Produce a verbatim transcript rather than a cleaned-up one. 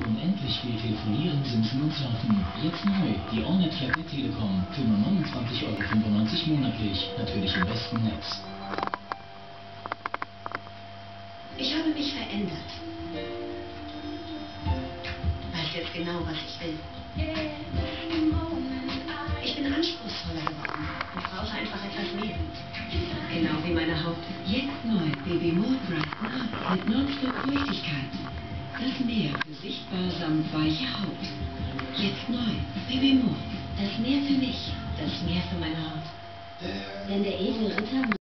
unendlich viel telefonieren, simsen und surfen. Jetzt neu, die Ornet Flat mit Telekom. Für nur neunundzwanzig Euro fünfundneunzig monatlich. Natürlich im besten Netz. Ich habe mich verändert. Weiß jetzt genau, was ich will. Ich bin anspruchsvoller geworden und brauche einfach etwas mehr. Genau wie meine Haut. Jetzt neu Baby More Brighten Up mit Nonstop Feuchtigkeit. Das Meer für sichtbar samt weiche Haut. Jetzt neu Baby More. Das Meer für mich, das Meer für meine Haut. Denn der edle Ritter